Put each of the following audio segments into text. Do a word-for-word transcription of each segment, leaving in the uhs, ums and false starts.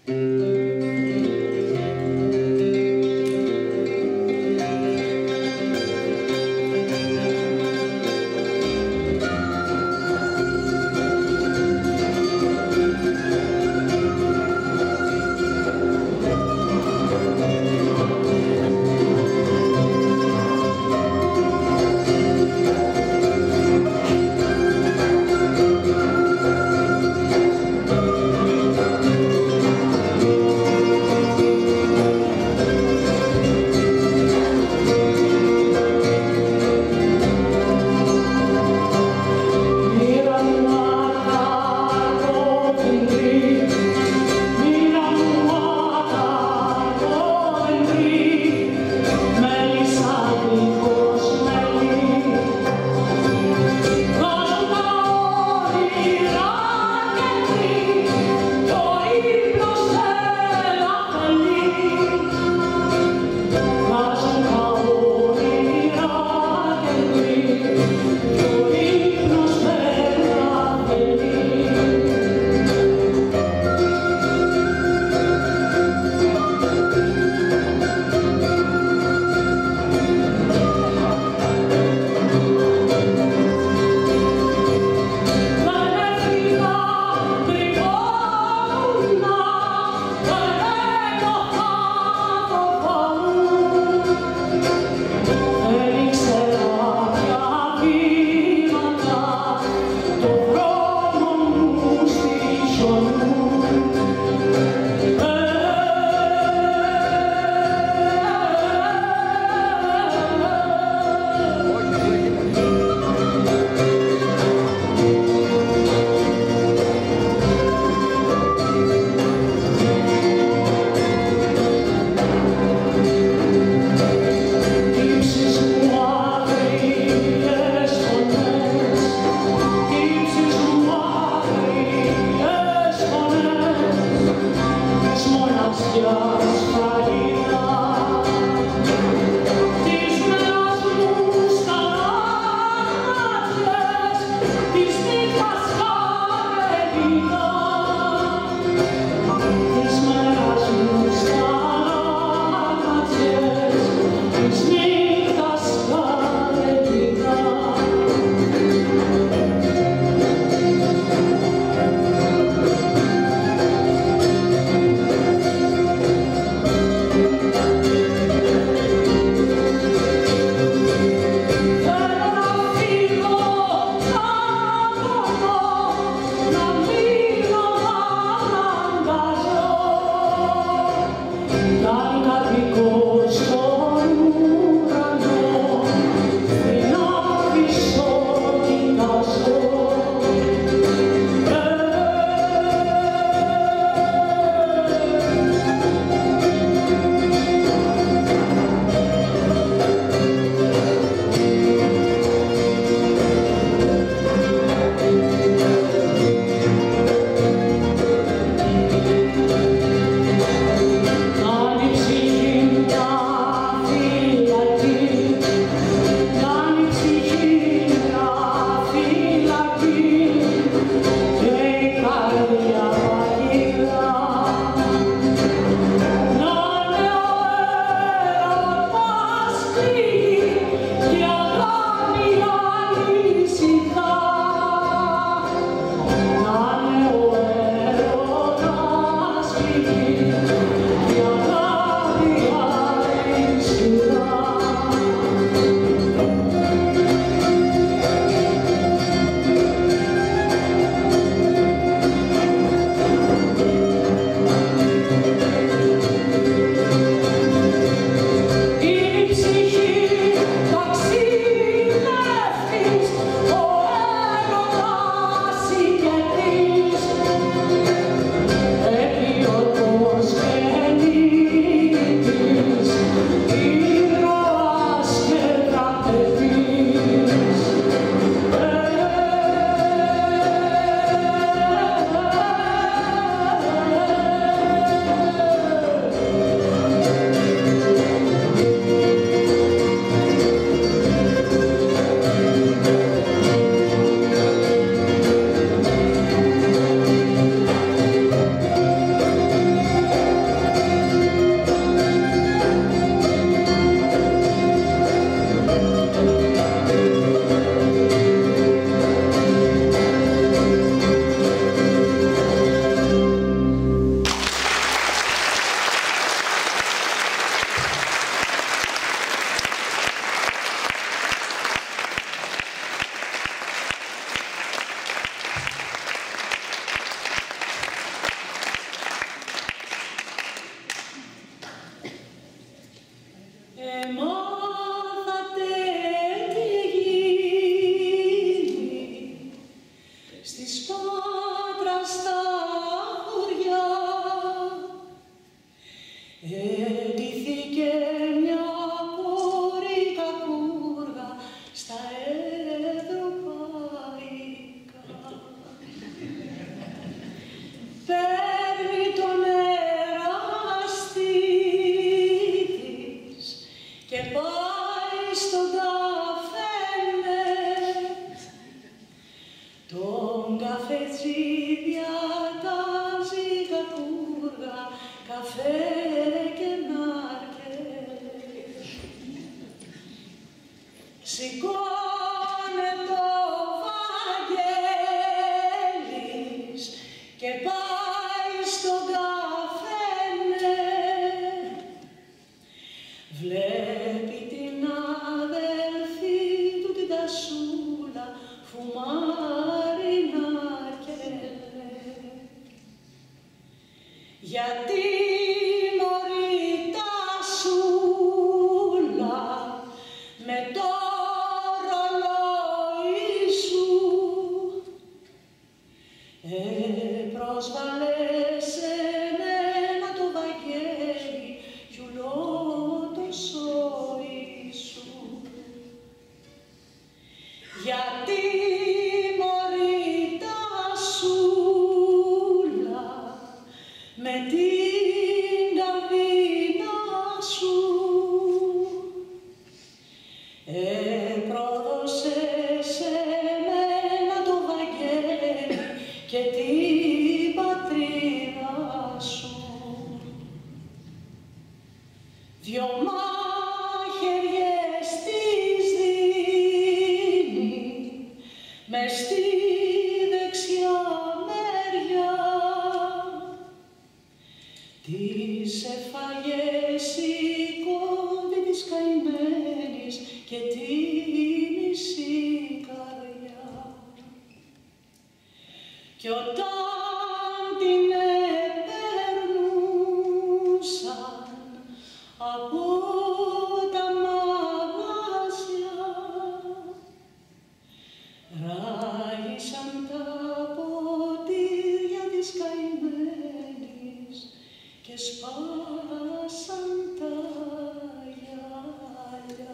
Thank Στις Πάτρα στα χωριά έτηθηκε μια κόρη κακούργα στα ευρωπαϊκά. Παίρνει τον εραστή της και πάει στον καφένε. Τον καφέτσι διατάζει κακούργα, καφέ και νάρκες. Σηκώνε το Βαγγέλης και πάει στον καφένε. Βλέπει την αδελφή του την Τασούλα, φουμάρει νάρκελε. Γιατί μωρή Τασούλα με το ρολόι σου ε, πρόσβαλε σε μένα το Βαγγέλη γιουλό το σόι σου. Γιατί μωρή Τασούλα με την καρδίνα σου ε, πρόδωσε σε μένα το Βαγγέλη και την πατρίδα σου. Δυο μάχαιριες της δίνει μες στη δεξιά μεριά. Τις έφαγε σηκώντη της καημένης και τη μισή καρδιά. Κι όταν την επέρνουσαν από τα μαγαζιά, ράγισαν τα ποτήρια της καημένης και σπάσαν τα γυαλιά.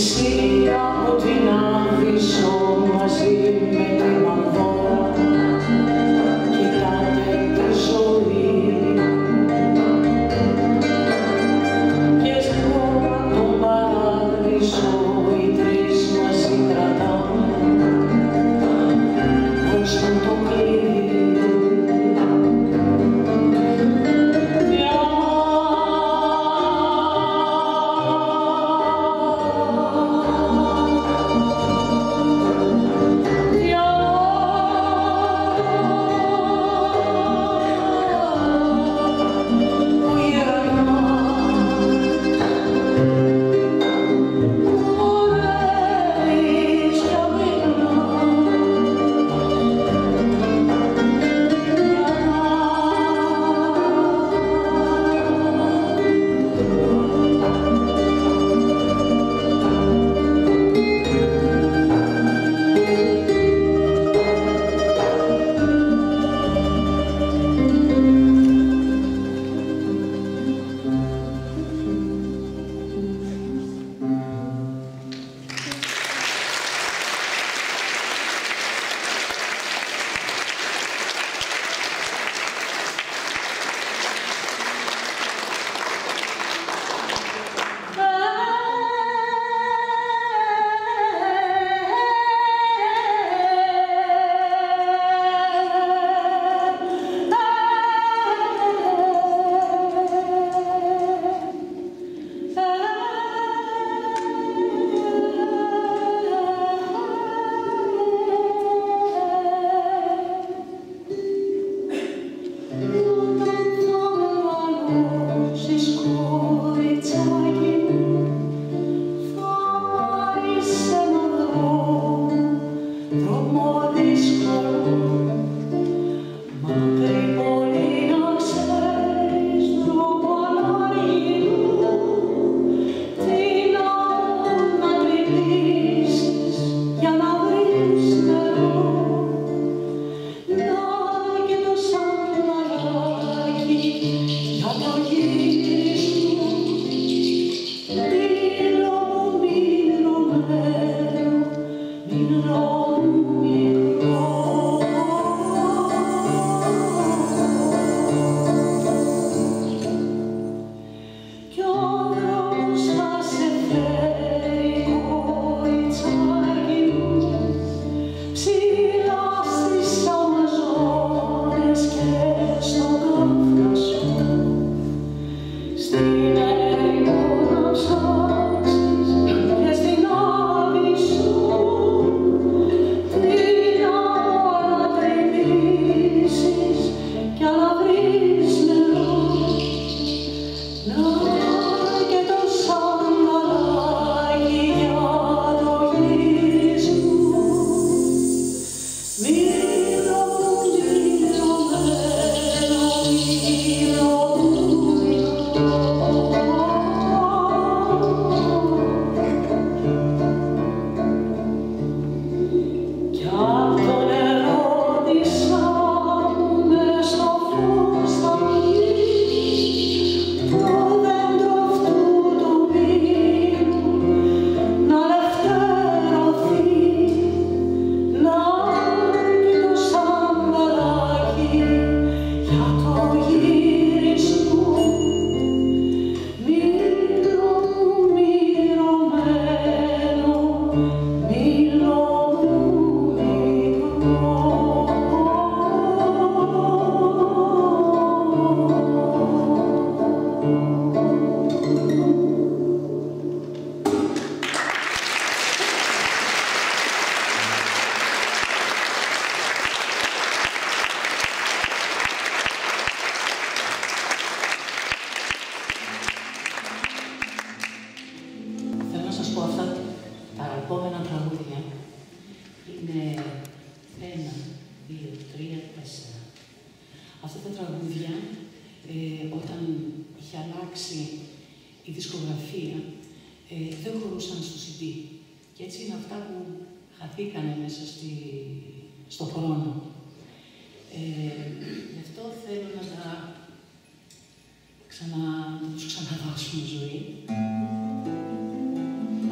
Αυτό το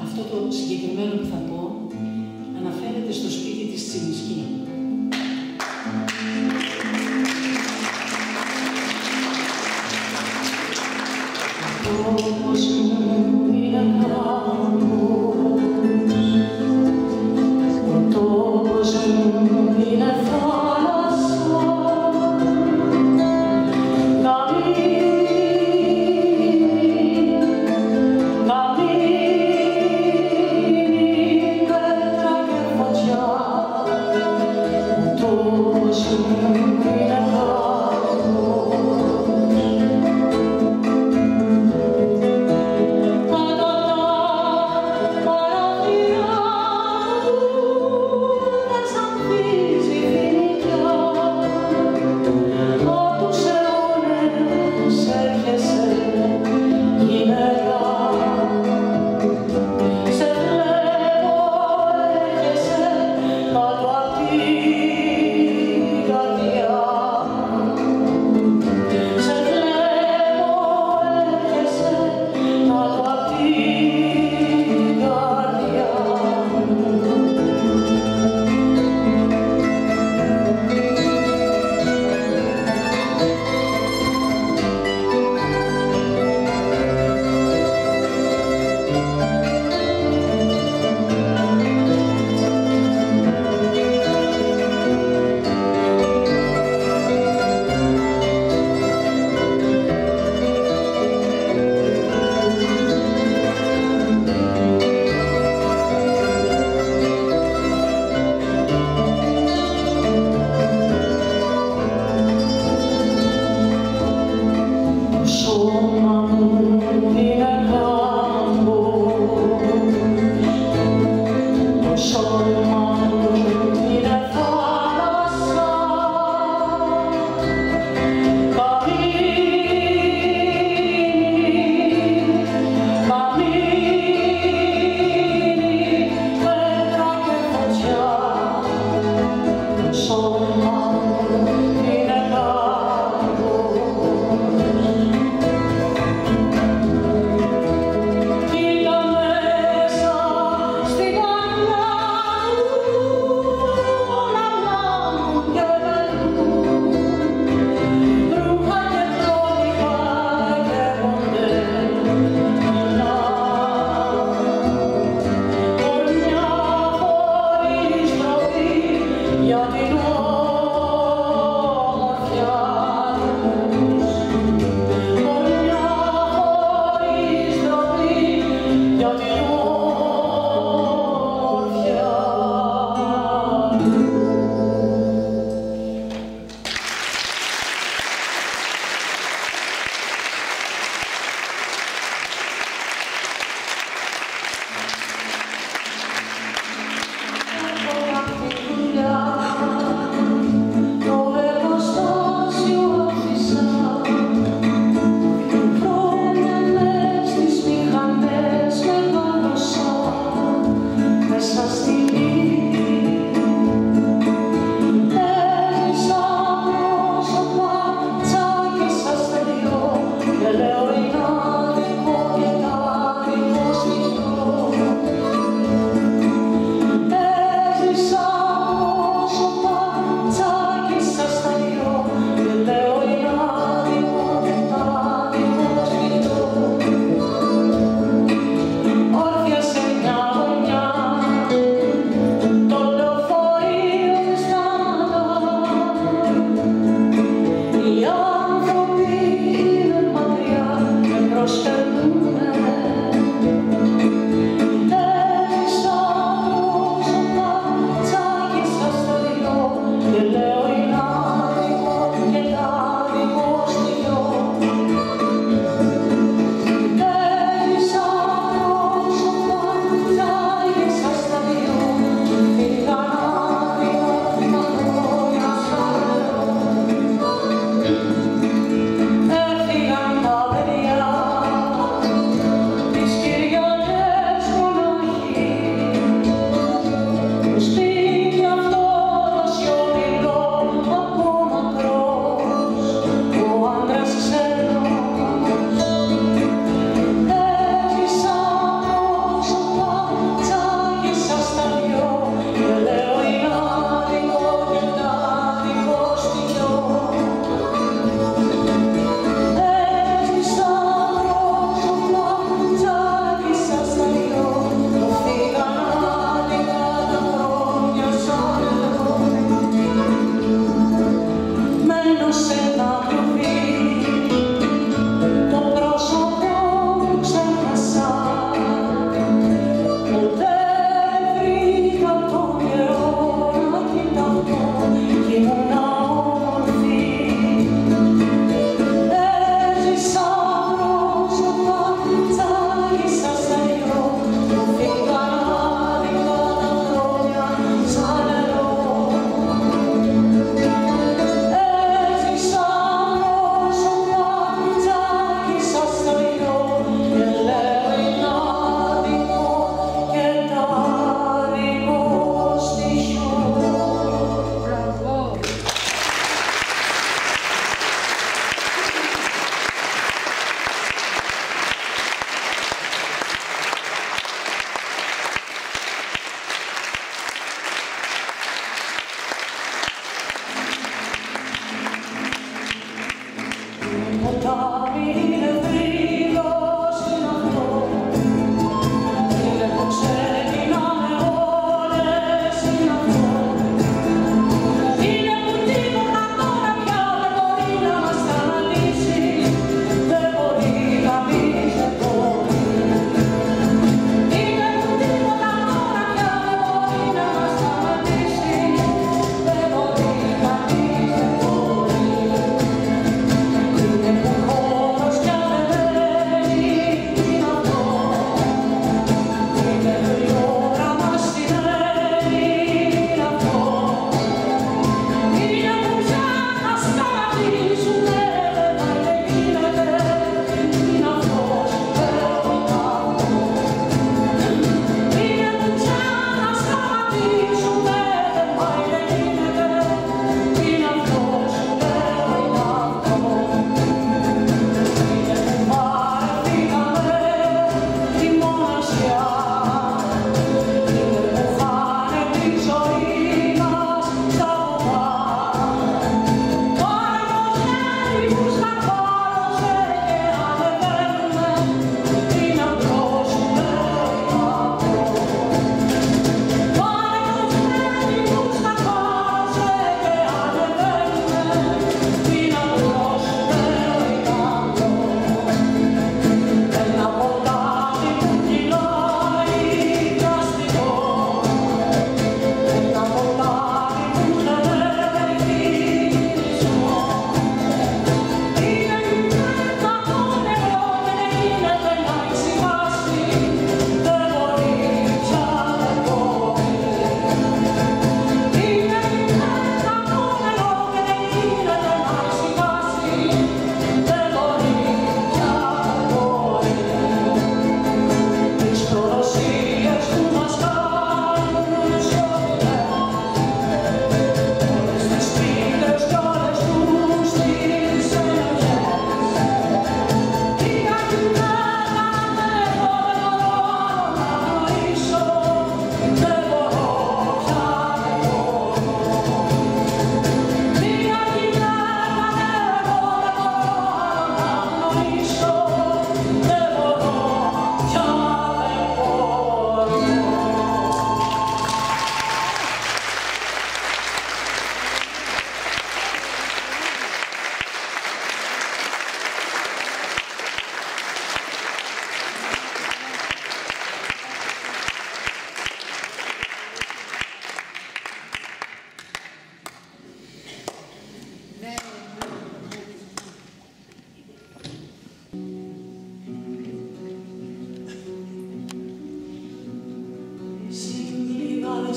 συγκεκριμένο που θα πω αναφέρεται στο σπίτι της Τσιμισκή. Όπως μου είναι κάμπος, ο τόπος μου είναι θάλασσα, καμίνι, καμίνι, πέτρα και φωτιά, ο τόπος μου είναι κάμπος. Yeah.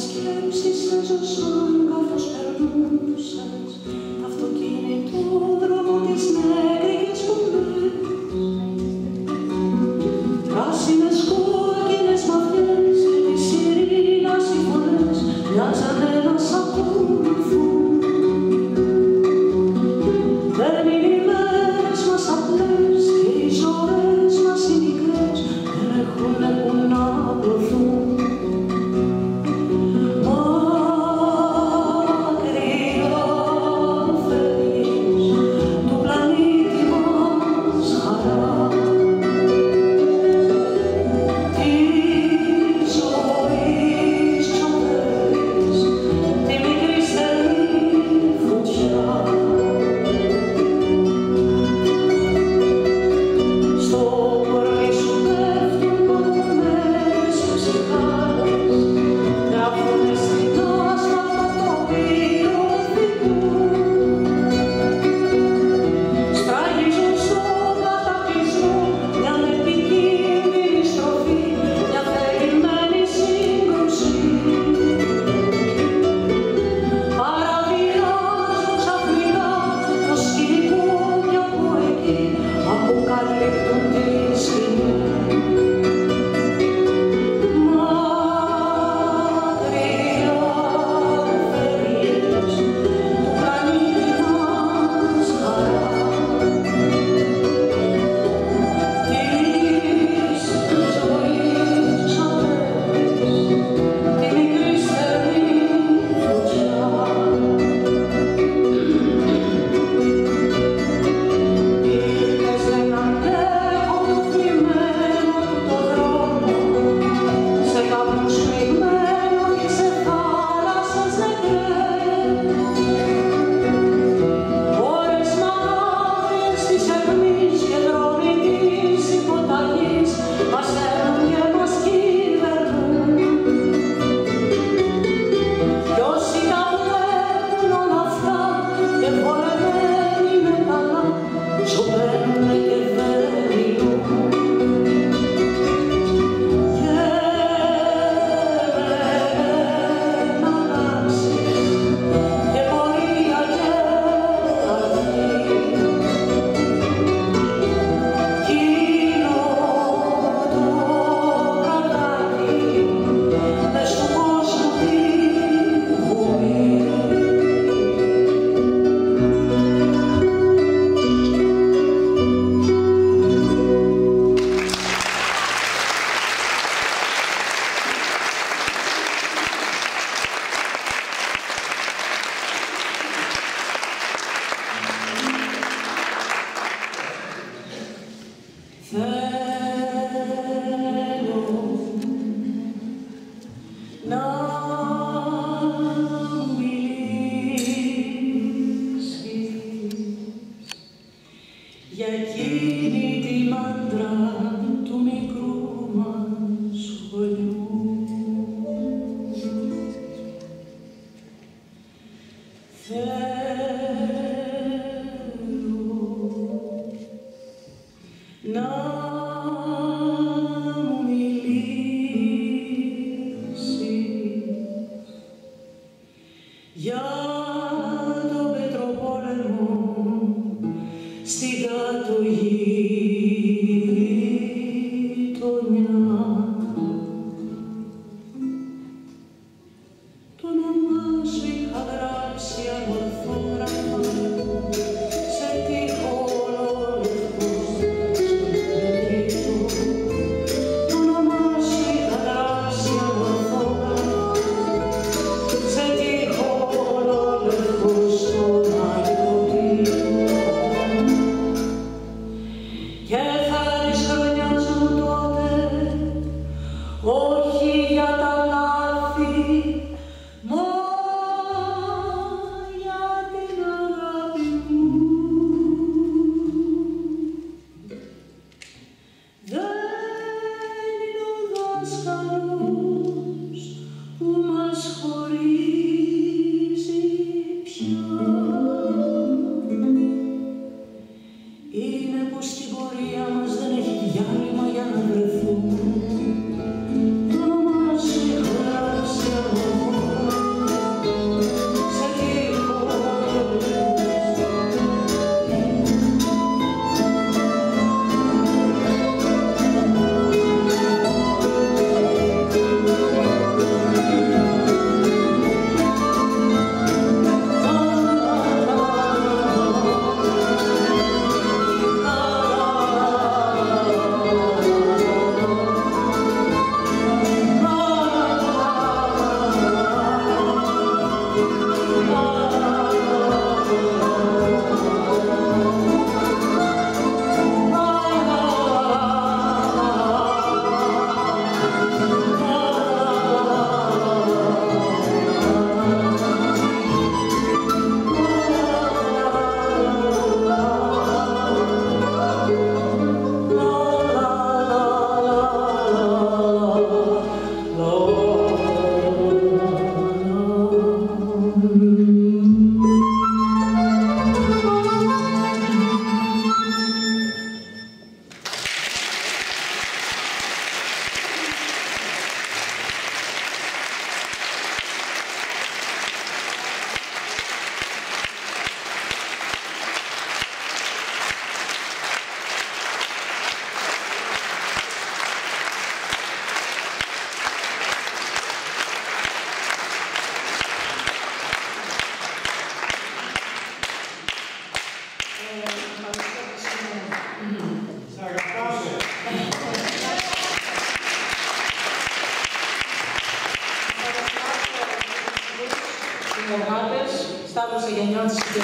σκέψεις έζωσαν καθώς περνούσες τ' αυτοκίνητόδρομο της νέγρικες πουλές. Πράσινες, κόκκινες μαδιές και της ειρήνας οι φωνές μοιάζανε να σ' ακολουθούν. Δεν είναι οι μέρες μας απλές και οι ζωές μας οι μικρές δεν έχουνε που να απλωθούν. Για εκείνη τη μάντρα του μικρού μας σχολιού. Θέλω να μου μιλήσεις για τον Πετροπόλεμο στη γειτονιά. Το όνομά σου είχα γράψει αμορφόγραφα σε τοίχο ολόλευκο στο λεπτό. Το όνομά σου είχα γράψει αμορφόγραφα σε τοίχο ολόλευκο στο λεπτό. Και θα της χρονιάς μου τότε, όχι για τα λάθη, μα για την αγάπη μου. Δεν είναι ο δάσκαλος που μας χωρίζει πια. Είναι πως στην πορεία μας δεν έχει διάλειμμα για να βρεθούμε. Το όνομά σου έχω γράψει από συνεργάτες, Σταύρος Αγενιώτης και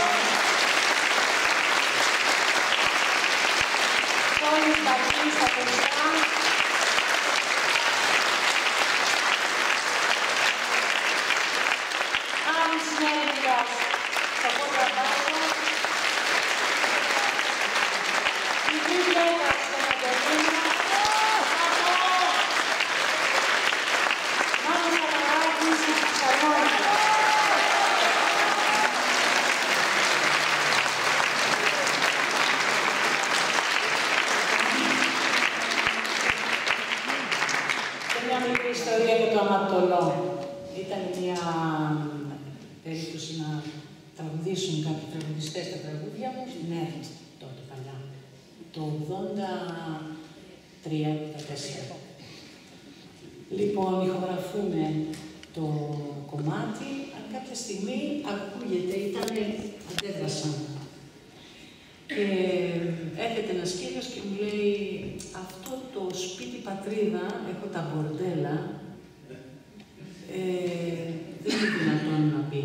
Τόνης Μπακής στα παιδιά. Άρης Νέλικας στο κόντραβάσο. Λυκής Λέκας στο μαντολίνο. Μάνος Σαλαράκης στη ψαρμόνικα. Και μια μικρή ιστορία για το αμαρτωλό. Ήταν μια περίπτωση να τραγουδήσουν κάποιοι τραγουδιστές τα τραγούδια μου στην ΕΡΤ τότε παλιά, το ογδόντα τρία ογδόντα τέσσερα. Λοιπόν, ηχογραφούμε το κομμάτι, αν κάποια στιγμή ακούγεται, ήτανε, αντέδρασαν. Και έρχεται ένας κύριος και μου λέει, αυτό το σπίτι πατρίδα, έχω τα μπορντέλα, ε, δεν είναι δυνατόν να πει.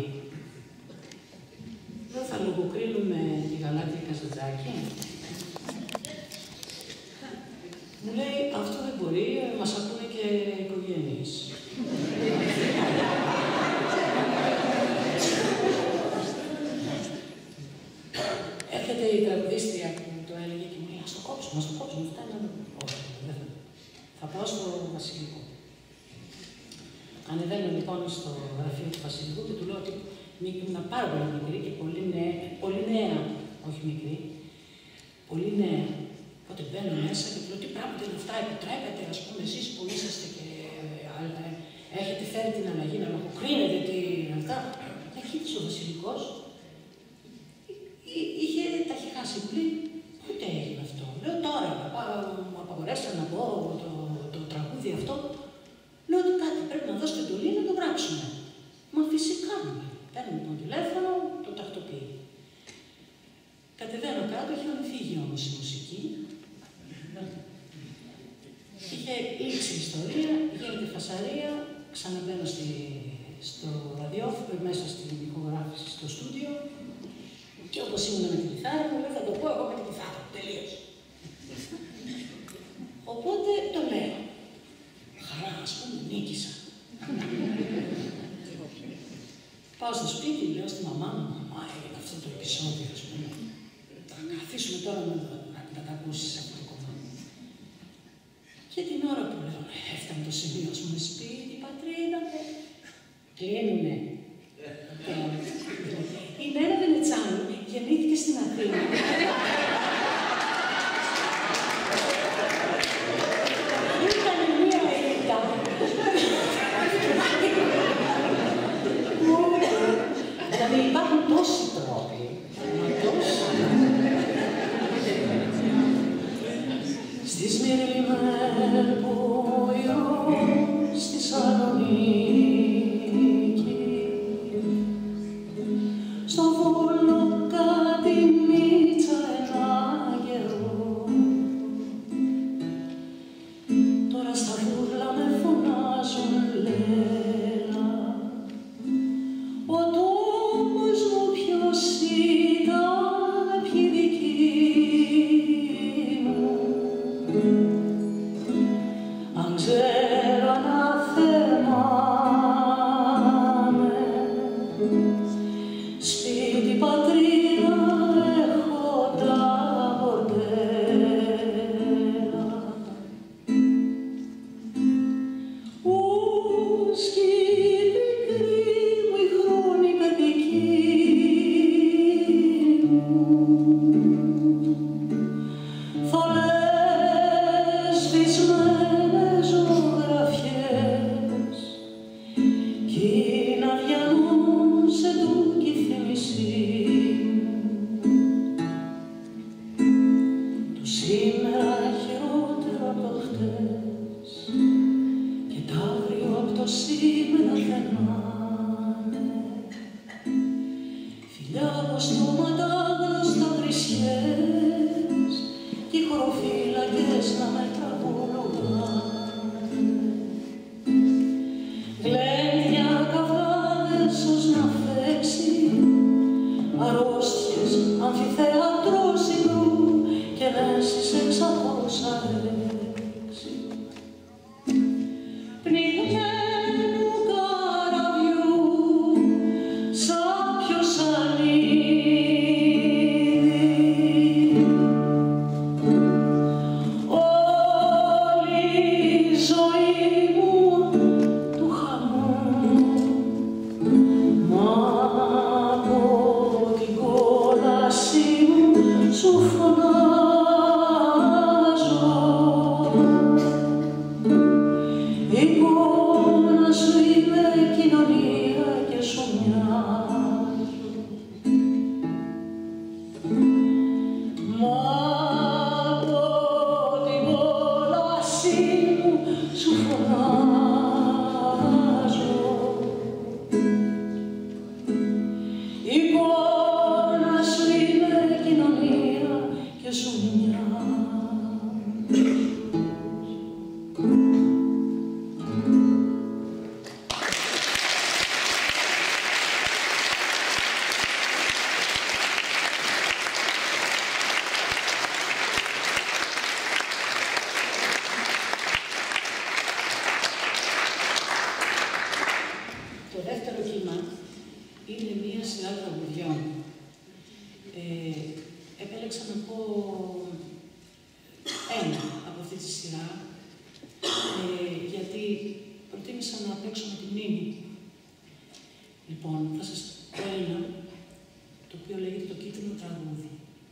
Δεν θα λογοκρίνουμε τη Γαλάτη Καζαντζάκη. Μου λέει, αυτό δεν μπορεί, μας ακούνε και οικογένειες. Έρχεται η τραγουδίστρια που το έλεγε και μου λέει, ας το κόψουμε, ας το κόψουμε, φτάνει να το όχι, δεν θα. Θα πάω στο Βασιλικό. Ανεβαίνω λοιπόν στο γραφείο του Βασιλικού και του λέω ότι ήμουν πάρα πολύ μικρή και πολύ νέα, πολύ νέα, όχι μικρή, πολύ νέα. Οπότε μπαίνω μέσα και του λέω τι πράγματα είναι αυτά, επιτρέπετε, ας πούμε, εσείς που είσαστε και ε, έχετε φέρει την αλλαγή να λογοκρίνετε τι είναι αυτά. Εκεί ο Βασιλικός είχε, τα είχε χάσει πολύ, ούτε έγινε αυτό. Λέω τώρα, μου απαγορεύσαν να πω το, το τραγούδι αυτό. Λέω ότι κάτι πρέπει να δώσετε εντολή να το γράψουμε. Μα φυσικά μου λέει. Παίρνω το τηλέφωνο, το τακτοποιεί. Κατεβαίνω κάτω, είχε φύγει όμως η μουσική. Είχε λήξει η ιστορία, γίνεται φασαρία, ξαναμπαίνω στη, στο ραδιόφωνο, μέσα στην ηχογράφηση στο στούντιο. Και όπως ήμουν με την κιθάρα μου, λέω θα το πω εγώ με την κιθάρα. Τελείως. Οπότε το λέω. Χαρά, ας πούμε, νίκησα. Πάω στο σπίτι, λέω στη μαμά μου, μαμά, έγινε αυτό το επεισόδιο, ας πούμε. Θα καθίσουμε τώρα να, να, να τα ακούσεις αυτό το κομμάτι. Και την ώρα που λέω, έφτανε το σημείο, ας πούμε, σπίτι, πατρίδα, κλείνουνε. Η Νένα Βενετσάνου γεννήθηκε στην Αθήνα. Ήτανε μία ελίτα. Δηλαδή υπάρχουν τόσοι τρόποι. Στη Σμύρνη με πουλιό, στη Σαλονίκη, στο Βόλο κάτι μίτσα ένα καιρό. Τώρα στα βούρλα με φωνάζουν Λέλα. Ο τόπος μου ποιος ήταν, ποιοι δικοί μου. Αν ξέρω να θεμάμαι, σπίτι πατρίδα έχω τα μπορτέλα. Ους κι η πικρή μου η χρόνη παιδική μου, θολές σβησμένες ζωγραφιές κι να διανούν σε τούκη θύμηση το σήμερα χειρότερο από το χτες και τ' αύριο από το σήμερα θενάνε. Φιλιά από στόματα γνωστά βρισιές κι οι χωροφύλακες να με τραγουδάνε. Γλένια καβγάδες ως να είναι μία σειρά τραγουδιών. Ε, επέλεξα να πω ένα από αυτή τη σειρά, ε, γιατί προτίμησα να παίξω με τη μνήμη. Λοιπόν, θα σας πω ένα, το οποίο λέγεται το Κίτρινο Τραγούδι.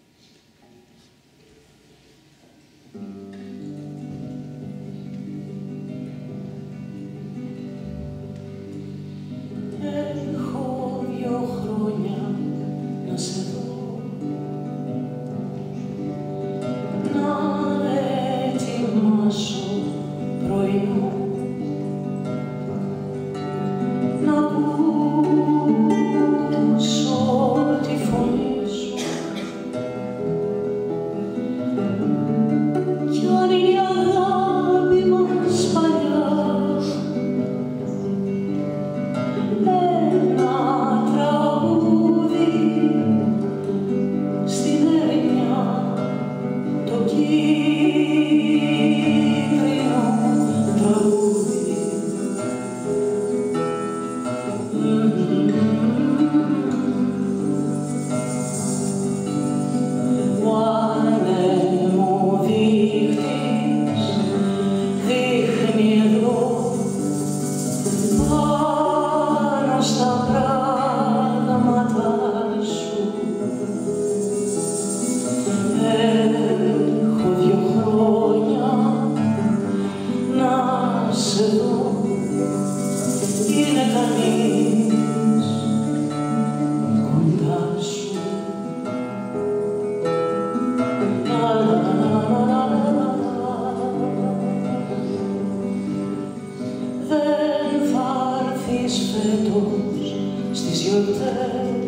Έχω δυο χρόνια να σε δω, να ετοιμάσω πρωινό, να ακούσω τη φωνή σου κι αν είναι η αγάπη μας παλιά ένα τραγούδι στην ερημιά, το κίτρινο τραγούδι. Ο ανεμοδείχτης δείχνει εδώ πάνω στα πράγματα σου. Έχω δυο χρόνια να σε δω, είναι κανείς κοντά σου. Δεν θα έρθεις φέτος στις γιορτές,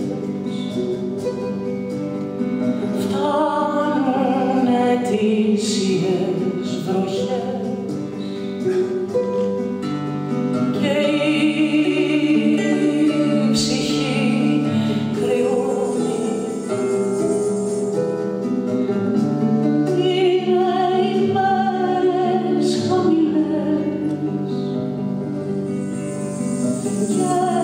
φτάνουν ετήσιες βροχές και η ψυχή κρυώνει. Είναι οι μέρες χαμηλές και